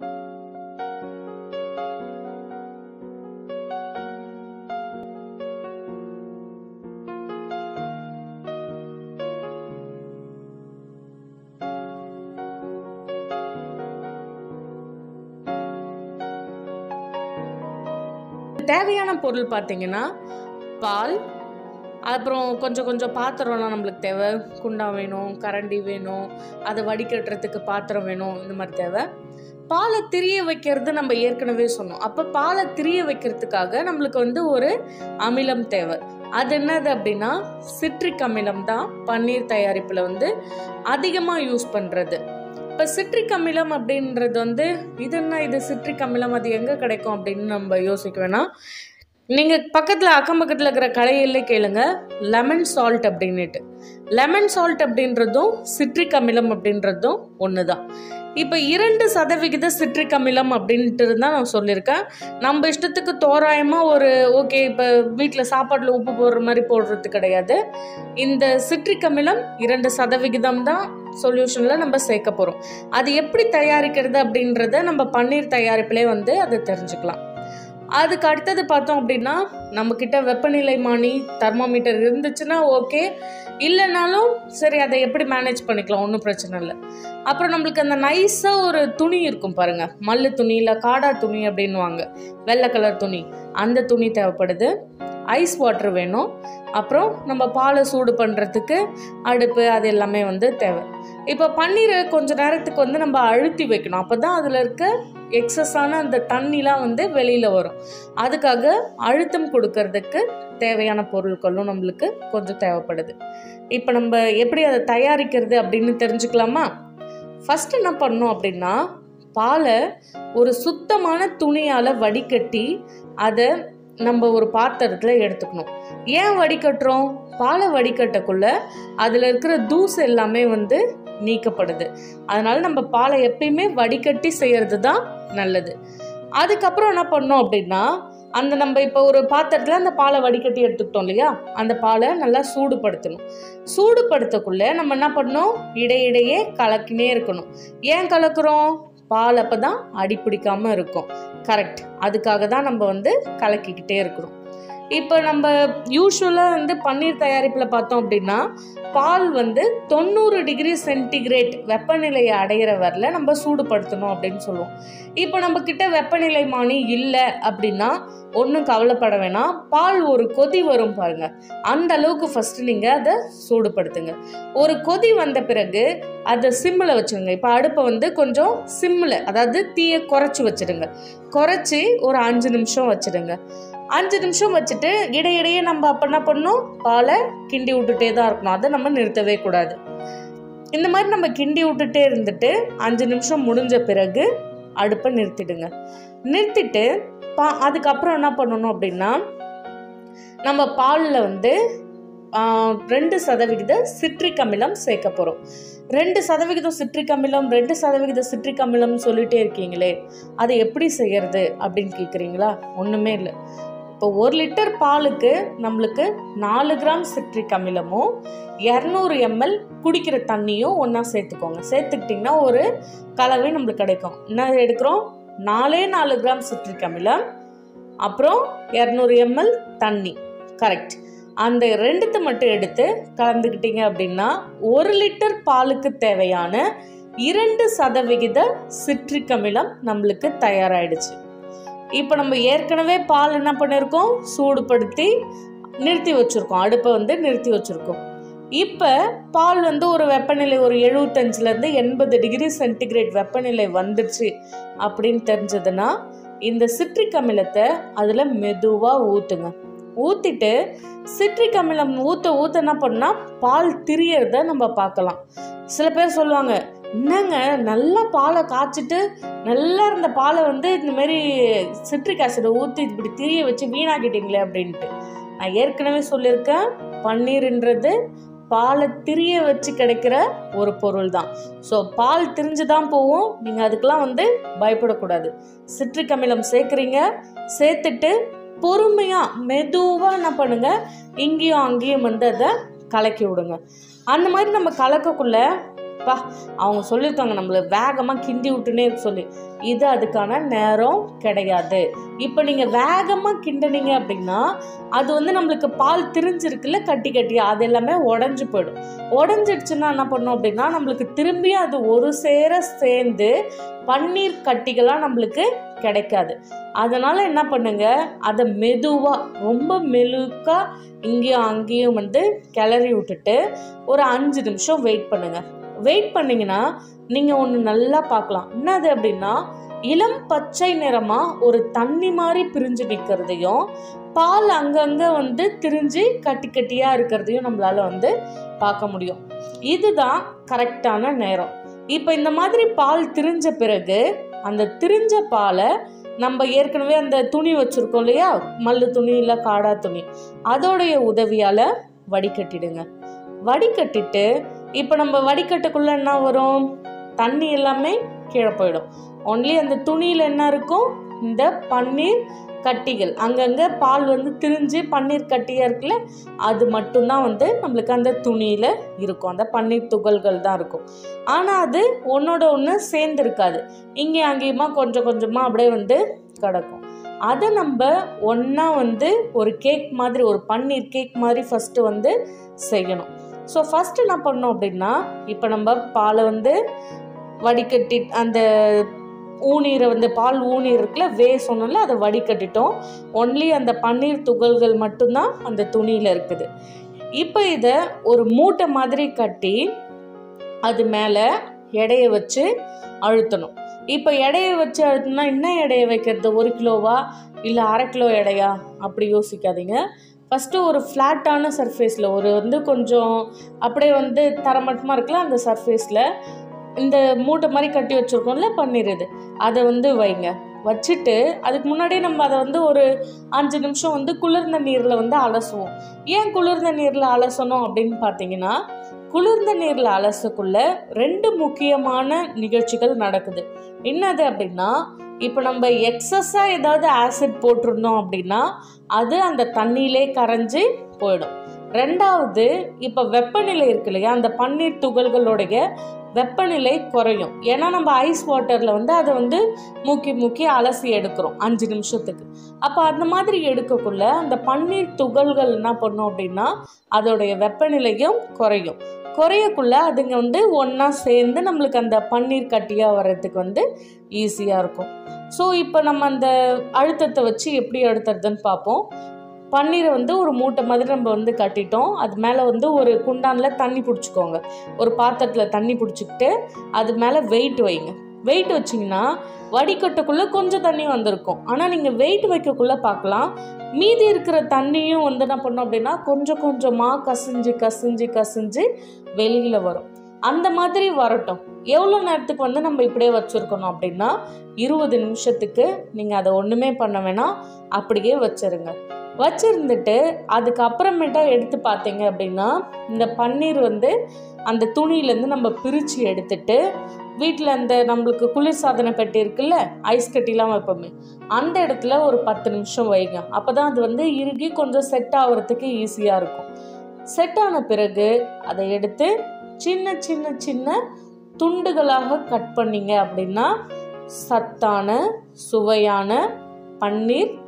தேவையான பொருள் பார்த்தீங்கன்னா பால், அப்புறம் கொஞ்சம் கொஞ்சம் பாத்திரம்லாம் நம்மளுக்கு தேவை. குண்டா வேணும், கரண்டி வேணும், அதை வடிகட்டுறதுக்கு பாத்திரம் வேணும், இந்த மாதிரி தேவை. பாலை திரிய வைக்கிறது நம்ம ஏற்கனவே சொன்னோம். அப்போ பாலை திரிய வைக்கிறதுக்காக நம்மளுக்கு ஒரு அமிலம் தேவை. அது என்னது அப்படின்னா சிட்ரிக் அமிலம் தான் பன்னீர் தயாரிப்பில் அதிகமாக யூஸ் பண்ணுறது. இப்போ சிட்ரிக் அமிலம் அப்படின்றது இது என்ன, இது சிட்ரிக் அமிலம் அது எங்கே கிடைக்கும் அப்படின்னு நம்ம யோசிக்க வேணாம். நீங்கள் பக்கத்தில் அக்கம் பக்கத்தில் இருக்கிற கடையிலே கேளுங்க, லெமன் சால்ட் அப்படின்னுட்டு. லெமன் சால்ட் அப்படின்றதும் சிட்ரிக் அமிலம் அப்படின்றதும் ஒன்று தான். இப்போ 2% சிட்ரிக் அமிலம் அப்படின்ட்டு தான் நான் சொல்லியிருக்கேன். நம்ம இஷ்டத்துக்கு தோராயமாக ஓகே இப்போ வீட்டில் சாப்பாட்டில் உப்பு போடுற மாதிரி போடுறது கிடையாது. இந்த சிட்ரிக் அமிலம் 2% தான் சொல்யூஷனில் நம்ம சேர்க்க போகிறோம். அது எப்படி தயாரிக்கிறது அப்படின்றத நம்ம பன்னீர் தயாரிப்பிலே அதை தெரிஞ்சுக்கலாம். அதுக்கு அடுத்தது பார்த்தோம் அப்படின்னா நம்மக்கிட்ட வெப்பநிலைமானி தெர்மோமீட்டர் இருந்துச்சுன்னா ஓகே, இல்லைனாலும் சரி அதை எப்படி மேனேஜ் பண்ணிக்கலாம், ஒன்றும் பிரச்சனை இல்லை. அப்புறம் நம்மளுக்கு அந்த நைஸாக ஒரு துணி இருக்கும் பாருங்கள், மல்லு துணி இல்லை காடா துணி அப்படின்வாங்க, வெள்ளை கலர் துணி, அந்த துணி தேவைப்படுது. ஐஸ் வாட்டர் வேணும். அப்புறம் நம்ம பாலை சூடு பண்ணுறதுக்கு அடுப்பு, அது எல்லாமே தேவை. இப்போ பன்னீரை கொஞ்சம் நேரத்துக்கு நம்ம அழுத்தி வைக்கணும். அப்போ தான் அதில் இருக்க எக்ஸஸான அந்த தண்ணிலாம் வெளியில் வரும். அதுக்காக அழுத்தம் கொடுக்கறதுக்கு தேவையான பொருட்களும் நம்மளுக்கு கொஞ்சம் தேவைப்படுது. இப்போ நம்ம எப்படி அதை தயாரிக்கிறது அப்படின்னு தெரிஞ்சுக்கலாமா? ஃபஸ்ட்டு என்ன பண்ணோம் அப்படின்னா பாலை ஒரு சுத்தமான துணியால் வடிகட்டி அதை நம்ம ஒரு பாத்திரத்தில் எடுத்துக்கணும். ஏன் வடிகட்டுறோம்? பாலை வடிகட்டக்குள்ள அதில் இருக்கிற தூசு எல்லாமே நீக்கப்படுது. அதனால நம்ம பாலை எப்பயுமே வடிகட்டி செய்யறது தான் நல்லது. அதுக்கப்புறம் என்ன பண்ணோம் அப்படின்னா நம்ம இப்போ ஒரு பாத்திரத்தில் அந்த பாலை வடிகட்டி எடுத்துக்கிட்டோம் இல்லையா, அந்த பாலை நல்லா சூடுபடுத்தணும். சூடுபடுத்தக்குள்ள நம்ம என்ன பண்ணோம், இடையிடையே கலக்கினே இருக்கணும். ஏன் கலக்குறோம்? பால் அப்போ தான் அடிப்பிடிக்காமல் இருக்கும். கரெக்ட், அதுக்காக தான் நம்ம கலக்கிக்கிட்டே இருக்கணும். இப்போ நம்ம யூஸ்வலாக பன்னீர் தயாரிப்பில் பார்த்தோம் அப்படின்னா பால் 90 டிகிரி சென்டிகிரேட் வெப்பநிலையை அடையிற வரல நம்ம சூடுபடுத்தணும் அப்படின்னு சொல்லுவோம். இப்போ நம்ம கிட்ட வெப்பநிலை மானி இல்லை அப்படின்னா ஒன்றும் கவலைப்பட வேணாம். பால் ஒரு கொதி வரும் பாருங்க, அந்த அளவுக்கு ஃபஸ்ட்டு நீங்கள் அதை சூடுபடுத்துங்க. ஒரு கொதி வந்த பிறகு அதை சிம்மில் வச்சுருங்க. இப்போ அடுப்பை கொஞ்சம் சிம்மில், அதாவது தீயை குறைச்சி வச்சுடுங்க. குறைச்சி ஒரு 5 நிமிஷம் வச்சுடுங்க. 5 நிமிஷம் வச்சுட்டு இடையிடையே நம்ம அப்போ என்ன பண்ணணும், பாலை கிண்டி விட்டுட்டே தான் இருக்கணும். அதை நம்ம நிறுத்தவே கூடாது. இந்த மாதிரி நம்ம கிண்டி விட்டுட்டே இருந்துட்டு 5 நிமிஷம் முடிஞ்ச பிறகு அடுப்பை நிறுத்திடுங்க. நிறுத்திட்டு அதுக்கப்புறம் என்ன பண்ணணும் அப்படின்னா நம்ம பாலில் 2% சிட்ரிக் அமிலம் சேர்க்க போகிறோம். 2% சிட்ரிக் அமிலம் 2% சிட்ரிக் அமிலம் சொல்லிட்டே இருக்கீங்களே, அதை எப்படி செய்யறது அப்படின்னு கேட்குறீங்களா? ஒன்றுமே இல்லை. இப்போ 1 லிட்டர் பாலுக்கு நம்மளுக்கு 4 கிராம் சிட்ரிக் அமிலமும் 200 ml குடிக்கிற தண்ணியும் ஒன்றா சேர்த்துக்கோங்க. சேர்த்துக்கிட்டிங்கன்னா ஒரு கலவை நம்மளுக்கு கிடைக்கும். என்ன எடுக்கிறோம், 4 கிராம் சிட்ரிக் அமிலம், அப்புறம் 200 ml தண்ணி. கரெக்ட், அந்த 2 மட்டும் எடுத்து கலந்துக்கிட்டீங்க அப்படின்னா 1 லிட்டர் பாலுக்கு தேவையான 2% சிட்ரிக் அமிலம் நம்மளுக்கு தயாராகிடுச்சு. இப்போ நம்ம ஏற்கனவே பால் என்ன பண்ணியிருக்கோம், சூடுபடுத்தி நிறுத்தி வச்சுருக்கோம், அடுப்பை நிறுத்தி வச்சுருக்கோம். இப்போ பால் ஒரு வெப்பநிலை ஒரு 75லேருந்து 80 டிகிரி சென்டிகிரேட் வெப்பநிலை வந்துடுச்சு அப்படின்னு தெரிஞ்சதுன்னா இந்த சிட்ரிக் அமிலத்தை அதில் மெதுவாக ஊற்றுங்க. ஊற்றிட்டு சிட்ரிக் அமிலம் ஊற்ற என்ன பண்ணால் பால் திரியறத நம்ம பார்க்கலாம். சில பேர் சொல்லுவாங்க, என்னங்க நல்லா பாலை காய்ச்சிட்டு நல்லா இருந்த பாலை இந்தமாரி சிட்ரிக் ஆசிடை ஊற்றி இப்படி திரிய வச்சு வீணாக்கிட்டீங்களே அப்படின்ட்டு. நான் ஏற்கனவே சொல்லியிருக்கேன், பன்னீர்ன்றது பாலை திரிய வச்சு கிடைக்கிற ஒரு பொருள் தான். ஸோ பால் திரிஞ்சு தான் போகும், நீங்கள் அதுக்கெலாம் பயப்படக்கூடாது. சிட்ரிக் அமிலம் சேர்க்குறீங்க, சேர்த்துட்டு பொறுமையாக மெதுவாக என்ன பண்ணுங்கள், இங்கேயும் அங்கேயும் அதை கலக்கி விடுங்க. அந்த மாதிரி நம்ம கலக்கக்குள்ள அவங்க சொல்லியிருக்காங்க நம்மள வேகமாக கிண்டி விட்டுனே இருக்க சொல்லி. இது அதுக்கான நேரம் கிடையாது. இப்போ நீங்கள் வேகமாக கிண்டினீங்க அப்படின்னா அது வந்து நம்மளுக்கு பால் திரிஞ்சிருக்குல்ல கட்டி கட்டியா, அது எல்லாமே உடஞ்சி போயிடும். உடஞ்சிடுச்சுன்னா என்ன பண்ணோம் அப்படின்னா நம்மளுக்கு திரும்பி அது ஒரு சேர சேர்ந்து பன்னீர் கட்டிகளாக நம்மளுக்கு கிடைக்காது. அதனால் என்ன பண்ணுங்க, அதை மெதுவாக ரொம்ப மெலுக்காக இங்கேயும் அங்கேயும் வந்து கிளறி விட்டுட்டு ஒரு 5 நிமிஷம் வெயிட் பண்ணுங்கள். வெயிட் பண்ணிங்கன்னா நீங்கள் ஒன்று நல்லா பார்க்கலாம். என்னது அப்படின்னா இளம் பச்சை நிறமாக ஒரு தண்ணி மாதிரி பிரிஞ்சு நிற்கிறதையும் பால் அங்கங்கே வந்து திரிஞ்சு கட்டி கட்டியாக இருக்கிறதையும் நம்மளால் வந்து பார்க்க முடியும். இதுதான் கரெக்டான நேரம். இப்போ இந்த மாதிரி பால் திரிஞ்ச பிறகு அந்த திரிஞ்ச பாலை நம்ம ஏற்கனவே அந்த துணி வச்சுருக்கோம் இல்லையா, மல்லு துணி இல்லை காடா துணி, அதோடைய உதவியால் வடிகட்டிடுங்க. வடிகட்டிட்டு இப்போ நம்ம வடிகட்டுக்குள்ளே என்ன வரும், தண்ணி எல்லாமே கீழே போயிடும். ஒன்லி அந்த துணியில் என்ன இருக்கும், இந்த பன்னீர் கட்டிகள், அங்கங்கே பால் வந்து திரிஞ்சு பன்னீர் கட்டியாக இருக்குல்ல, அது மட்டும்தான் வந்து நம்மளுக்கு அந்த துணியில் இருக்கும். அந்த பன்னீர் துகள்கள் தான் இருக்கும். ஆனால் அது ஒன்றோட ஒன்று சேர்ந்துருக்காது. இங்கே அங்கேயுமா கொஞ்சம் கொஞ்சமாக அப்படியே வந்து கிடக்கும். அதை நம்ம ஒன்றா வந்து ஒரு கேக் மாதிரி, ஒரு பன்னீர் கேக் மாதிரி ஃபஸ்ட்டு வந்து செய்யணும். ஸோ ஃபஸ்ட்டு என்ன பண்ணோம் அப்படின்னா, இப்போ நம்ம பாலை வந்து வடிகட்டி அந்த ஊநீரை வந்து பால் ஊநீர் இருக்குல்ல சொன்னோம்ல, அதை வடிகட்டிட்டோம். ஒன்லி அந்த பன்னீர் துகள்கள் மட்டும்தான் அந்த துணியில் இருக்குது. இப்போ இதை ஒரு மூட்டை மாதிரி கட்டி அது மேலே எடையை வச்சு அழுத்தணும். இப்போ எடையை வச்சு அழுத்தினா என்ன எடையை வைக்கிறது, 1 கிலோவா இல்லை 1/2 கிலோ எடையா அப்படி யோசிக்காதீங்க. ஃபஸ்ட்டு ஒரு ஃப்ளாட்டான சர்ஃபேஸில் ஒரு வந்து கொஞ்சம் அப்படியே வந்து தரமட்டமாக இருக்குல்ல, அந்த சர்ஃபேஸில் இந்த மூட்டை மாதிரி கட்டி வச்சுருக்கோம்ல பன்னீர், இது அதை வந்து வைங்க. வச்சுட்டு அதுக்கு முன்னாடியே நம்ம அதை வந்து ஒரு 5 நிமிஷம் வந்து குளிர்ந்த நீரில் வந்து அலசுவோம். ஏன் குளிர்ந்த நீரில் அலசணும் அப்படின்னு பார்த்தீங்கன்னா, குளிர்ந்த நீரில் அலசக்குள்ள 2 முக்கியமான நிகழ்ச்சிகள் நடக்குது. என்னது அப்படின்னா, இப்போ நம்ம எக்ஸஸாக ஏதாவது ஆசிட் போட்டிருந்தோம் அப்படின்னா அது அந்த தண்ணியிலே கரைஞ்சி போயிடும். 2வது, இப்போ வெப்பநிலை இருக்கு இல்லையா, அந்த பன்னீர் துகள்களுடைய வெப்பநிலை குறையும். ஏன்னா நம்ம ஐஸ் வாட்டரில் வந்து அதை வந்து மூக்கி அலசி எடுக்கிறோம் 5 நிமிஷத்துக்கு. அப்போ அந்த மாதிரி எடுக்கக்குள்ள அந்த பன்னீர் துகள்கள் என்ன பண்ணும் அப்படின்னா அதோடைய வெப்பநிலையும் குறையக்குள்ள அதுங்க வந்து ஒன்றா சேர்ந்து நம்மளுக்கு அந்த பன்னீர் கட்டியாக வர்றதுக்கு வந்து ஈஸியாக இருக்கும். ஸோ இப்போ நம்ம அந்த அழுத்தத்தை வச்சு எப்படி அழுத்துறதுன்னு பார்ப்போம். பன்னீரை வந்து ஒரு மூட்டை மாதிரி நம்ம வந்து கட்டிட்டோம். அது மேலே வந்து ஒரு குண்டானில் தண்ணி பிடிச்சிக்கோங்க. ஒரு பாத்திரத்தில் தண்ணி பிடிச்சிக்கிட்டு அது மேலே வெயிட் வைங்க. வெயிட் வச்சிங்கன்னா வடிகட்டுக்குள்ளே கொஞ்சம் தண்ணி வந்திருக்கும். ஆனால் நீங்கள் வெயிட் வைக்கக்குள்ளே பார்க்கலாம் மீதி இருக்கிற தண்ணியும் வந்து என்ன பண்ணோம் அப்படின்னா கொஞ்சம் கொஞ்சமாக கசிஞ்சு வெளியில் வரும். அந்த மாதிரி வரட்டும். எவ்வளோ நேரத்துக்கு வந்து நம்ம இப்படியே வச்சுருக்கணும் அப்படின்னா 20 நிமிஷத்துக்கு நீங்கள் அதை ஒன்றுமே பண்ண வேணாம், அப்படியே வச்சுருங்க. வச்சுருந்துட்டு அதுக்கப்புறமேட்டா எடுத்து பார்த்தீங்க அப்படின்னா இந்த பன்னீர் வந்து அந்த துணியிலேருந்து நம்ம பிரித்து எடுத்துட்டு வீட்டில் அந்த நம்மளுக்கு குளிர்சாதன பெட்டி இருக்குல்ல, ஐஸ் கட்டிலாம் வைப்போமே, அந்த இடத்துல ஒரு 10 நிமிஷம் வைங்க. அப்போ தான் அது வந்து இறுகி கொஞ்சம் செட் ஆகிறதுக்கு ஈஸியாக இருக்கும். செட் ஆன பிறகு அதை எடுத்து சின்ன துண்டுகளாக கட் பண்ணிங்க அப்படின்னா சத்தான சுவையான பன்னீர்